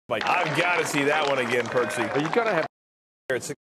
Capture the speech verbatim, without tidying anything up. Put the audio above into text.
I've got to see that one again, Percy. You got to have.